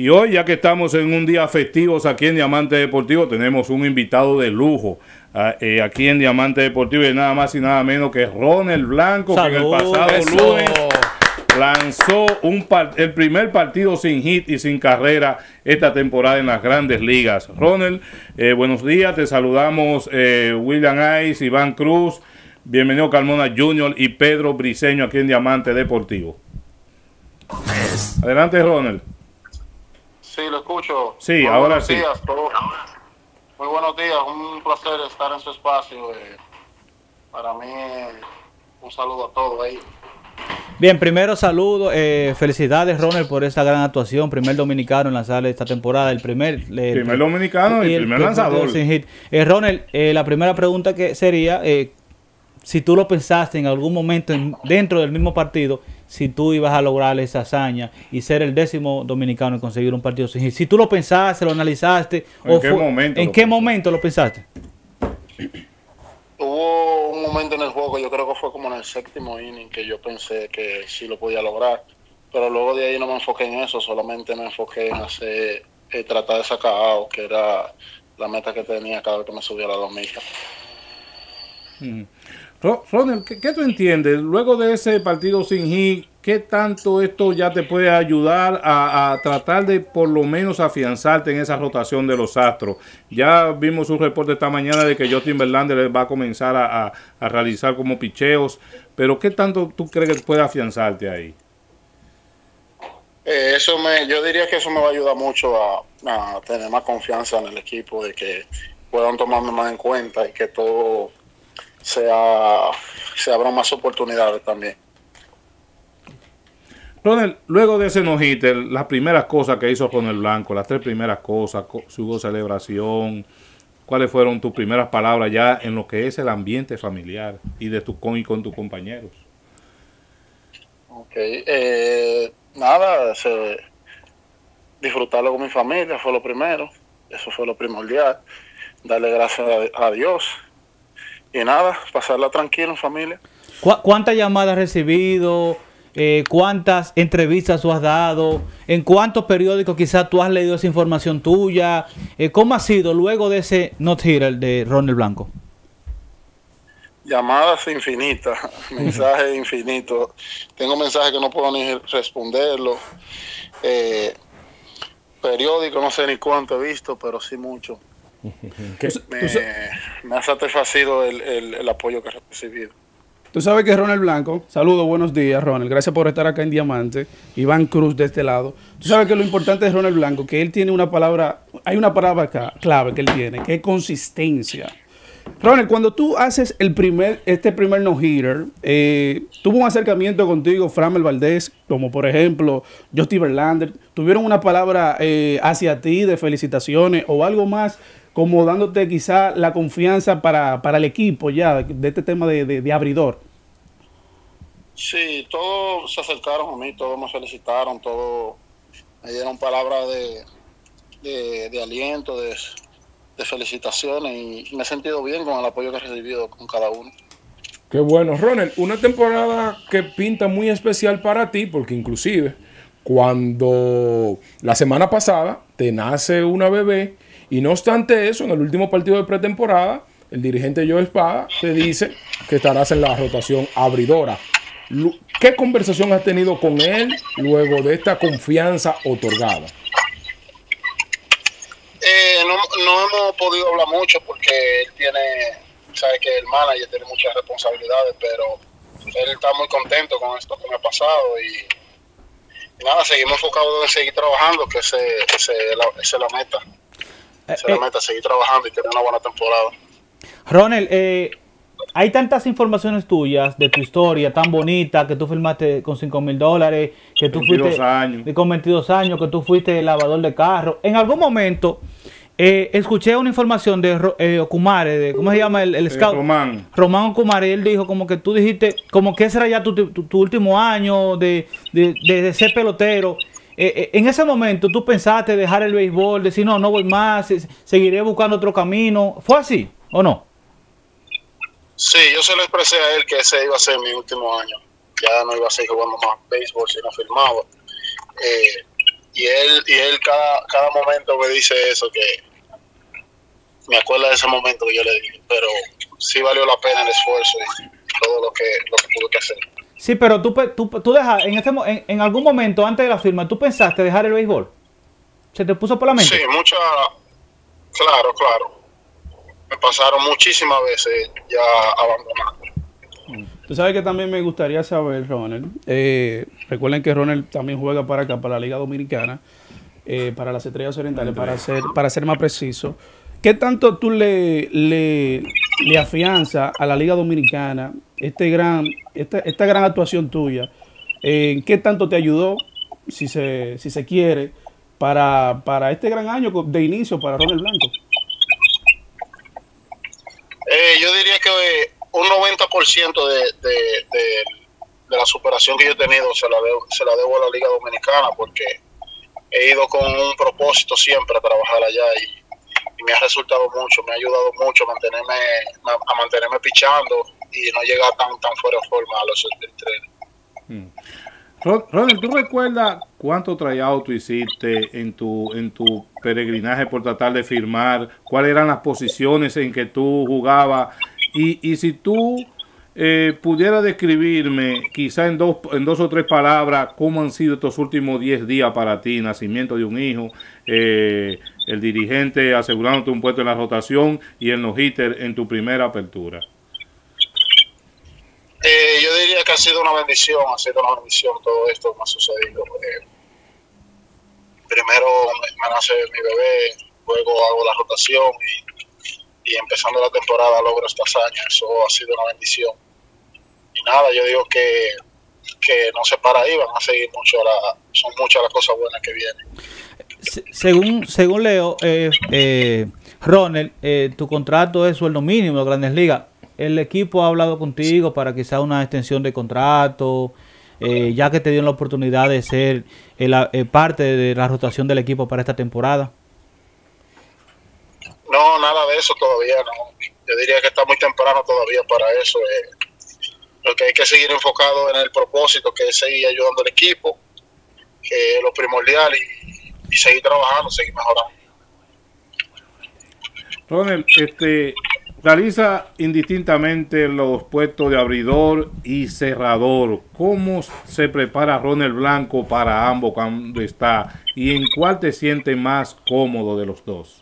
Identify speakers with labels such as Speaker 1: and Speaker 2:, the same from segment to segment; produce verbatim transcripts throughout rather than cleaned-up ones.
Speaker 1: Y hoy, ya que estamos en un día festivos aquí en Diamante Deportivo, tenemos un invitado de lujo uh, eh, aquí en Diamante Deportivo, y nada más y nada menos que Ronald Blanco,
Speaker 2: ¡Salud!
Speaker 1: Que en el pasado
Speaker 2: ¡Eso!
Speaker 1: lunes lanzó un par el primer partido sin hit y sin carrera esta temporada en las Grandes Ligas. Ronald, eh, buenos días, te saludamos eh, William Ice, Iván Cruz, bienvenido Carmona junior y Pedro Briceño aquí en Diamante Deportivo. Adelante, Ronald.
Speaker 3: Sí, lo escucho.
Speaker 1: Sí,
Speaker 3: Muy
Speaker 1: ahora
Speaker 3: buenos
Speaker 1: sí.
Speaker 3: Días, todo. Muy buenos días, un placer estar en su espacio. Eh, para mí, eh, un saludo a todos ahí.
Speaker 2: Bien, primero saludo, eh, felicidades Ronald por esa gran actuación, primer dominicano en lanzar esta temporada, el primer, el,
Speaker 1: primer dominicano y el primer lanzador.
Speaker 2: Sin hit. Eh, Ronald, eh, la primera pregunta que sería, eh, si tú lo pensaste en algún momento en, dentro del mismo partido, si tú ibas a lograr esa hazaña y ser el décimo dominicano en conseguir un partido sin hit. Si tú lo pensaste, lo analizaste,
Speaker 1: ¿En
Speaker 2: o
Speaker 1: qué
Speaker 2: fue,
Speaker 1: momento?
Speaker 2: ¿en
Speaker 1: lo
Speaker 2: qué
Speaker 1: pensaste?
Speaker 2: momento lo pensaste?
Speaker 3: Hubo un momento en el juego, yo creo que fue como en el séptimo inning, que yo pensé que sí lo podía lograr, pero luego de ahí no me enfoqué en eso, solamente me enfoqué en hacer, eh, tratar de sacar out, que era la meta que tenía cada vez que me subía a las dos millas.
Speaker 1: Mm. Ronald, ¿qué, ¿qué tú entiendes? Luego de ese partido sin hit, ¿qué tanto esto ya te puede ayudar a, a tratar de por lo menos afianzarte en esa rotación de los Astros? Ya vimos un reporte esta mañana de que Justin Verlander va a comenzar a, a, a realizar como picheos, pero ¿qué tanto tú crees que puede afianzarte ahí?
Speaker 3: Eh, eso me, yo diría que eso me va a ayudar mucho a, a tener más confianza en el equipo, de que puedan tomarme más en cuenta y que todo sea, se abran más oportunidades también.
Speaker 1: Ronald, luego de ese no-hitter, las primeras cosas que hizo Ronald Blanco, las tres primeras cosas, si hubo celebración, ¿cuáles fueron tus primeras palabras ya en lo que es el ambiente familiar y de tu con y con tus compañeros?
Speaker 3: Ok, eh, nada, se, disfrutarlo con mi familia fue lo primero, eso fue lo primordial, darle gracias a, a Dios y nada, pasarla tranquilo en familia.
Speaker 2: ¿Cu ¿Cuántas llamadas has recibido? Eh, ¿Cuántas entrevistas tú has dado? ¿En cuántos periódicos quizás tú has leído esa información tuya? Eh, ¿Cómo ha sido luego de ese no-hitter de Ronald Blanco?
Speaker 3: Llamadas infinitas, mensajes infinitos. Tengo mensajes que no puedo ni responderlos. Eh, periódicos, no sé ni cuánto he visto, pero sí mucho. Me, me ha satisfacido el, el, el apoyo que he recibido.
Speaker 4: Tú sabes que Ronald Blanco, saludos, buenos días Ronald, gracias por estar acá en Diamante, Iván Cruz de este lado. Tú sabes que lo importante de Ronald Blanco, que él tiene una palabra, hay una palabra acá, clave que él tiene, que es consistencia. Ronald, cuando tú haces el primer, este primer no-hitter, eh, tuvo un acercamiento contigo Framber Valdez, como por ejemplo Justin Verlander, tuvieron una palabra eh, hacia ti de felicitaciones o algo más, como dándote quizá la confianza para, para el equipo ya, de este tema de, de, de abridor.
Speaker 3: Sí, todos se acercaron a mí, todos me felicitaron, todos me dieron palabras de, de, de aliento, de, de felicitaciones, y me he sentido bien con el apoyo que he recibido con cada uno.
Speaker 5: Qué bueno, Ronald, una temporada que pinta muy especial para ti, porque inclusive cuando la semana pasada te nace una bebé, y no obstante eso, en el último partido de pretemporada, el dirigente Joe Espada te dice que estarás en la rotación abridora. ¿Qué conversación has tenido con él luego de esta confianza otorgada?
Speaker 3: Eh, no, no hemos podido hablar mucho porque él tiene, sabe que el manager tiene muchas responsabilidades, pero él está muy contento con esto que me ha pasado y, y nada, seguimos enfocados en seguir trabajando, que ese, ese, la, esa es la meta. Esa es la meta, seguir trabajando y tener una buena temporada.
Speaker 2: Ronald, eh, hay tantas informaciones tuyas de tu historia tan bonita, que tú firmaste con cinco mil dólares, que tú fuiste
Speaker 1: años.
Speaker 2: con veintidós años, que tú fuiste lavador de carro. En algún momento eh, escuché una información de eh, Ocumare, de, ¿cómo se llama el, el scout?
Speaker 1: Eh, Román.
Speaker 2: Román Ocumare, él dijo como que tú dijiste, como que ese era ya tu, tu, tu último año de, de, de, de ser pelotero. Eh, en ese momento tú pensaste dejar el béisbol, decir no, no voy más, seguiré buscando otro camino. ¿Fue así o no?
Speaker 3: Sí, yo se lo expresé a él que ese iba a ser mi último año. Ya no iba a seguir jugando más béisbol si no firmaba. Eh, y él y él cada, cada momento me dice eso, que me acuerda de ese momento que yo le dije, pero sí valió la pena el esfuerzo y todo lo que, lo que tuve que hacer.
Speaker 2: Sí, pero tú, tú, tú dejas, en, este, en, en algún momento antes de la firma, ¿tú pensaste dejar el béisbol? ¿Se te puso por la mente?
Speaker 3: Sí, mucha, claro, claro. Me pasaron muchísimas veces ya abandonando.
Speaker 4: Tú sabes que también me gustaría saber, Ronald. Eh, recuerden que Ronald también juega para acá, para la Liga Dominicana, eh, para las Estrellas Orientales, para ser, para ser más preciso. ¿Qué tanto tú le, le, le afianza a la Liga Dominicana este gran, esta, esta gran actuación tuya? Eh, ¿Qué tanto te ayudó, si se, si se quiere, para, para este gran año de inicio para Ronald Blanco?
Speaker 3: Eh, yo diría que un noventa por ciento de, de, de, de la superación que yo he tenido se la, debo, se la debo a la Liga Dominicana, porque he ido con un propósito siempre a trabajar allá y, y me ha resultado mucho, me ha ayudado mucho a mantenerme, a mantenerme pichando y no llegar tan, tan fuera de forma a los entrenos.
Speaker 1: Hmm. Ronald, ¿tú recuerdas cuánto tryout tú hiciste en tu en tu peregrinaje por tratar de firmar? ¿Cuáles eran las posiciones en que tú jugabas? Y, y si tú eh, pudieras describirme, quizá en dos, en dos o tres palabras, cómo han sido estos últimos diez días para ti, nacimiento de un hijo, eh, el dirigente asegurándote un puesto en la rotación y el no-hitter en tu primera apertura.
Speaker 3: Eh, yo diría que ha sido una bendición, ha sido una bendición todo esto que me ha sucedido. Eh, primero me, me nace mi bebé, luego hago la rotación y, y empezando la temporada logro esta hazaña. Eso ha sido una bendición. Y nada, yo digo que, que no se para ahí, van a seguir mucho, la, son muchas las cosas buenas que vienen.
Speaker 2: Según, según leo, eh, eh, Ronald, eh, tu contrato es sueldo mínimo de Grandes Ligas. ¿El equipo ha hablado contigo para quizá una extensión de contrato, eh, ya que te dieron la oportunidad de ser el, el parte de la rotación del equipo para esta temporada?
Speaker 3: No, nada de eso todavía, no. Yo diría que está muy temprano todavía para eso. Eh. Lo que hay que seguir enfocado en el propósito, que es seguir ayudando al equipo, que es lo primordial, y, y seguir trabajando, seguir mejorando.
Speaker 1: Ronald, este... realiza indistintamente los puestos de abridor y cerrador. ¿Cómo se prepara Ronald Blanco para ambos cuando está? ¿Y en cuál te sientes más cómodo de los dos?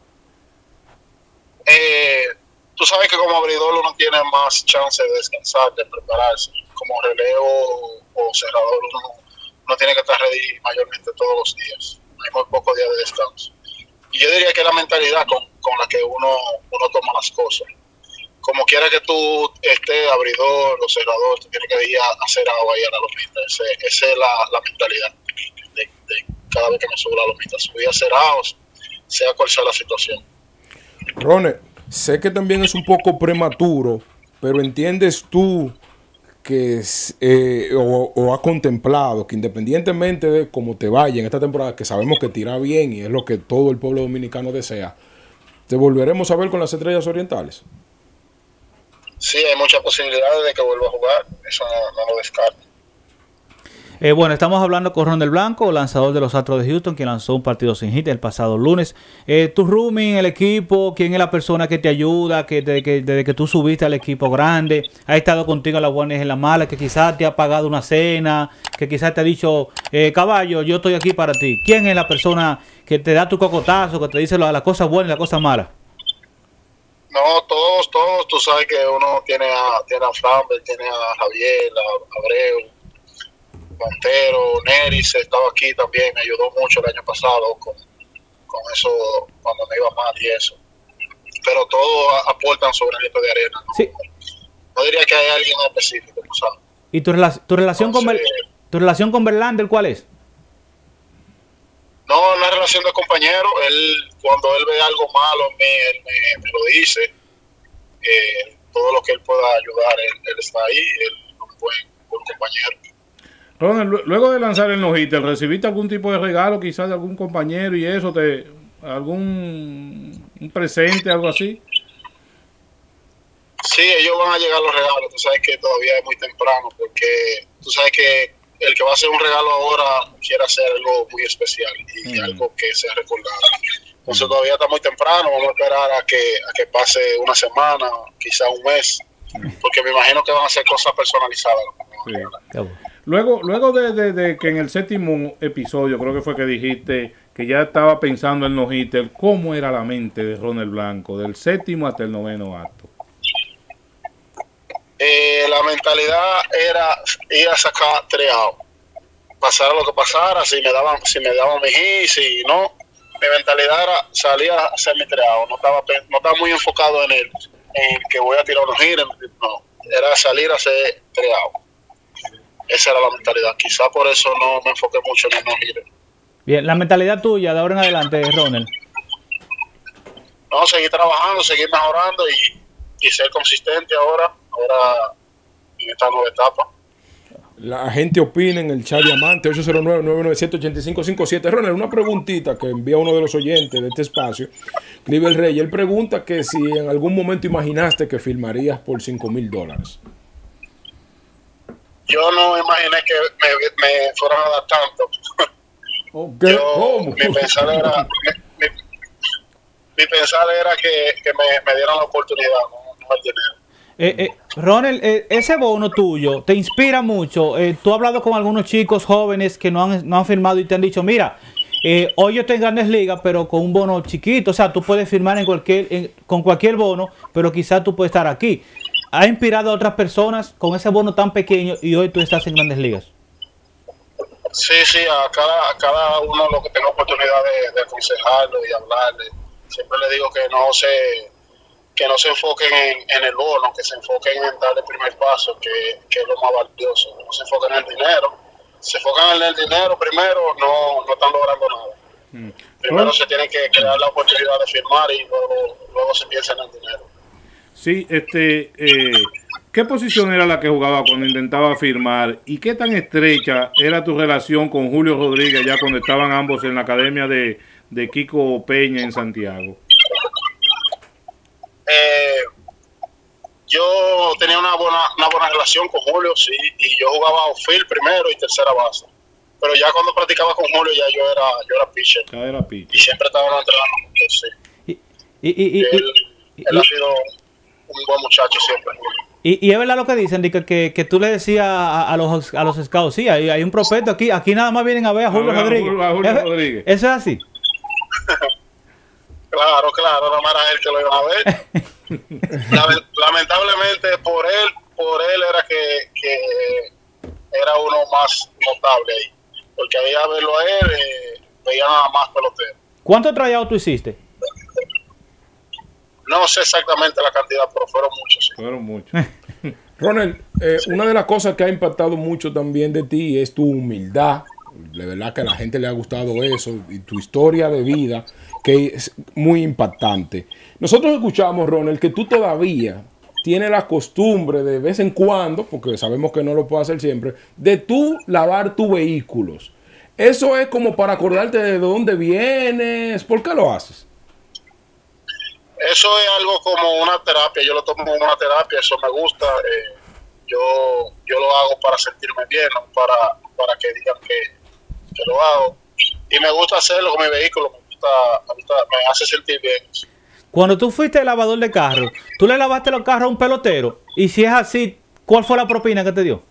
Speaker 3: Eh, tú sabes que como abridor uno tiene más chance de descansar, de prepararse. Como relevo o cerrador uno, uno tiene que estar ready mayormente todos los días. Hay muy pocos días de descanso. Y yo diría que la mentalidad con, con la que uno, uno toma las cosas. Como quiera que tú estés abridor o cerrador, tú tienes que ir a hacer agua ahí a la lomita. Ese, esa es la, la mentalidad de, de cada vez que me subo a la lomita. Subir a hacer agua, sea cual sea la situación.
Speaker 5: Ronald, sé que también es un poco prematuro, pero ¿entiendes tú que eh, o, o ha contemplado que independientemente de cómo te vaya en esta temporada, que sabemos que tira bien y es lo que todo el pueblo dominicano desea, te volveremos a ver con las Estrellas Orientales?
Speaker 3: Sí, hay muchas posibilidades de que vuelva a jugar, eso no, no lo descarto.
Speaker 2: Eh, bueno, estamos hablando con Ronald Blanco, lanzador de los Astros de Houston, quien lanzó un partido sin hit el pasado lunes. Eh, tu rooming, el equipo, ¿quién es la persona que te ayuda? Que desde, que desde que tú subiste al equipo grande, ha estado contigo en las buenas y en las malas, que quizás te ha pagado una cena, que quizás te ha dicho, eh, caballo, yo estoy aquí para ti. ¿Quién es la persona que te da tu cocotazo, que te dice las cosas buenas y las cosas malas?
Speaker 3: No, todos, todos, tú sabes que uno tiene a, tiene a Flamber, tiene a Javier, a Abreu, Montero, Neris estaba aquí también, me ayudó mucho el año pasado con, con eso, cuando me iba mal y eso. Pero todos aportan sobre el granito de arena, ¿no?
Speaker 2: Sí.
Speaker 3: No diría que hay alguien específico, ¿no sabes?
Speaker 2: ¿Y tu, rela tu relación
Speaker 3: Entonces,
Speaker 2: con Ver tu relación con Verlander cuál es?
Speaker 3: No, una relación de compañero. Él, cuando él ve algo malo en mí, él me, me lo dice. Eh, todo lo que él pueda ayudar, él, él está ahí, él es un buen, buen compañero.
Speaker 1: Ronald, luego de lanzar el no-hitter, ¿recibiste algún tipo de regalo quizás de algún compañero y eso, te algún un presente, algo así?
Speaker 3: Sí, ellos van a llegar los regalos. Tú sabes que todavía es muy temprano porque tú sabes que el que va a hacer un regalo ahora quiere hacer algo muy especial y mm. algo que sea recordado. Entonces mm. todavía está muy temprano, vamos a esperar a que, a que pase una semana, quizá un mes, mm. porque me imagino que van a hacer cosas personalizadas.
Speaker 1: Sí. Luego, luego de, de, de que en el séptimo episodio, creo que fue que dijiste que ya estaba pensando en no hitter, ¿cómo era la mente de Ronald Blanco, del séptimo hasta el noveno acto?
Speaker 3: Eh, la mentalidad era ir a sacar tres outs, pasara lo que pasara, si me daban, si me daban mi hit, si no, mi mentalidad era salir a hacer mi tres outs, no estaba, no estaba muy enfocado en el, en que voy a tirar unos hits, no, era salir a hacer tres outs. Esa era la mentalidad. Quizá por eso no me enfoqué mucho en el no hitter.
Speaker 2: Bien, la mentalidad tuya de ahora en adelante, Ronald.
Speaker 3: No, seguir trabajando, seguir mejorando y, y ser consistente ahora, ahora en esta nueva etapa.
Speaker 5: La gente opina en el chat Diamante ocho cero nueve, nueve nueve siete, ocho cinco cinco siete. Ronald, una preguntita que envía uno de los oyentes de este espacio, Clive el Rey. Él pregunta que si en algún momento imaginaste que firmarías por cinco mil dólares.
Speaker 3: Yo no imaginé que me, me fueran a dar tanto.
Speaker 5: Okay.
Speaker 3: Yo,
Speaker 5: ¿Cómo?
Speaker 3: Mi pensar era, mi, mi, mi pensar era que, que me, me dieran la oportunidad, no, no el dinero.
Speaker 2: Eh, eh, Ronald, eh, ese bono tuyo te inspira mucho. Eh, tú has hablado con algunos chicos jóvenes que no han, no han firmado y te han dicho, mira, eh, hoy yo estoy en Grandes Ligas, pero con un bono chiquito. O sea, tú puedes firmar en cualquier, en, con cualquier bono, pero quizás tú puedes estar aquí. ¿Ha inspirado a otras personas con ese bono tan pequeño y hoy tú estás en Grandes Ligas?
Speaker 3: Sí, sí, a cada, a cada uno lo que tenga oportunidad de, de aconsejarlo y hablarle. Siempre le digo que no se, que no se enfoquen en, en el bono, que se enfoquen en dar el primer paso, que, que es lo más valioso. No se enfoquen en el dinero. Si se enfocan en el dinero primero, no, no están logrando nada. Mm. Primero oh. se tiene que crear la oportunidad de firmar y luego, luego se piensa en el dinero.
Speaker 1: Sí, este, eh, ¿qué posición era la que jugaba cuando intentaba firmar? ¿Y qué tan estrecha era tu relación con Julio Rodríguez ya cuando estaban ambos en la academia de, de Kiko Peña en Santiago?
Speaker 3: Eh, yo tenía una buena, una buena relación con Julio, sí, y yo jugaba outfield primero y tercera base. Pero ya cuando practicaba con Julio ya yo era, yo era pitcher.
Speaker 1: Ya era pitcher.
Speaker 3: Y siempre estábamos entrenando juntos, sí.
Speaker 2: Y, y, y,
Speaker 3: él,
Speaker 2: y,
Speaker 3: él
Speaker 2: y,
Speaker 3: ha sido un buen muchacho siempre.
Speaker 2: Y, y es verdad lo que dicen, que, que, que tú le decías a, a los a los scouts, sí, hay, hay un prospecto aquí, aquí nada más vienen a ver a Julio, a ver, Rodríguez. A Julio, a Julio Rodríguez. ¿Eso es así?
Speaker 3: Claro, claro, no era él que lo iban a ver. Lamentablemente por él, por él era que, que era uno más notable ahí. Porque ahí a verlo a él, eh, veía nada más pelotero.
Speaker 2: ¿Cuántos tryouts tú hiciste?
Speaker 3: No sé exactamente la cantidad, pero fueron muchos. Sí.
Speaker 1: Fueron muchos.
Speaker 5: Ronald, eh, sí. una de las cosas que ha impactado mucho también de ti es tu humildad. De verdad que a la gente le ha gustado eso. Y tu historia de vida, que es muy impactante. Nosotros escuchamos, Ronald, que tú todavía tienes la costumbre de vez en cuando, porque sabemos que no lo puedes hacer siempre, de tú lavar tus vehículos. Eso es como para acordarte de dónde vienes. ¿Por qué lo haces?
Speaker 3: Eso es algo como una terapia, yo lo tomo como una terapia, eso me gusta, eh, yo yo lo hago para sentirme bien, no para, para que digan que, que lo hago, y me gusta hacerlo con mi vehículo, me, gusta, me, gusta, me hace sentir bien.
Speaker 2: Cuando tú fuiste lavador de carro, ¿tú le lavaste los carros a un pelotero? Y si es así, ¿cuál fue la propina que te dio?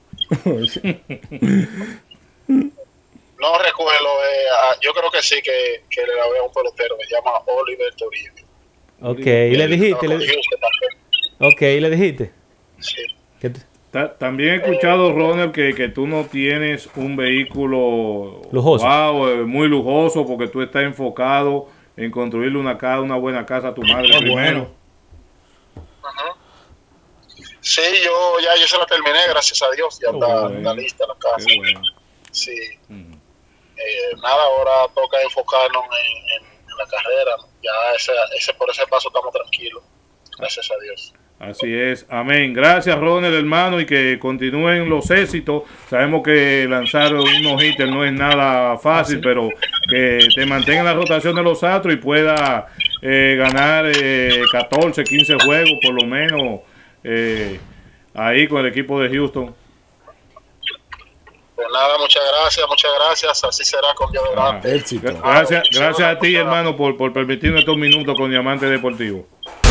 Speaker 3: No recuerdo, eh, yo creo que sí que, que le lavé a un pelotero, me llama Oliver Toribio.
Speaker 2: Ok, y le dijiste. Le... Ok, y le dijiste.
Speaker 3: Sí.
Speaker 1: También he escuchado, Ronald, que, que tú no tienes un vehículo
Speaker 2: lujoso.
Speaker 1: Wow, muy lujoso, porque tú estás enfocado en construirle una casa, una buena casa a tu madre oh, primero.
Speaker 3: Bueno. Uh-huh. Sí, yo ya yo se la terminé, gracias a Dios, ya oh, está, bueno. está lista la casa. Bueno. Sí. Uh-huh. eh, nada, ahora toca enfocarnos en, en la carrera, ya ese, ese por ese paso estamos tranquilos, gracias a Dios.
Speaker 1: Así es, amén. Gracias, Ronald, hermano, y que continúen los éxitos. Sabemos que lanzar un no-hitter no es nada fácil, ah, ¿sí? pero que te mantenga en la rotación de los Astros y pueda eh, ganar eh, catorce, quince juegos por lo menos eh, ahí con el equipo de Houston.
Speaker 3: Pues nada, muchas gracias, muchas gracias. Así será con Dios delante.
Speaker 5: Éxito.
Speaker 1: Gracias, gracias a ti, hermano, por, por permitirnos estos minutos con Diamante Deportivo.